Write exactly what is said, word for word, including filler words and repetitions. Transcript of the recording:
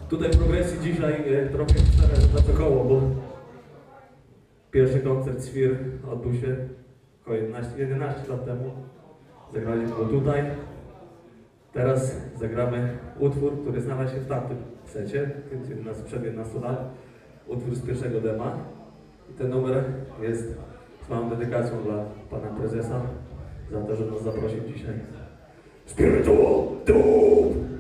Tutaj w progresji dzisiaj e, trochę historia za to koło, bo pierwszy koncert Świr odbył się około jedenaście, jedenaście lat temu. Zagraliśmy go tutaj. Teraz zagramy utwór, który znalazł się w tamtym secie, który nas przed jedenastoma lat. Utwór z pierwszego dema. I ten numer jest z małą dedykacją dla pana prezesa za to, że nas zaprosił dzisiaj. Spiritual Doom!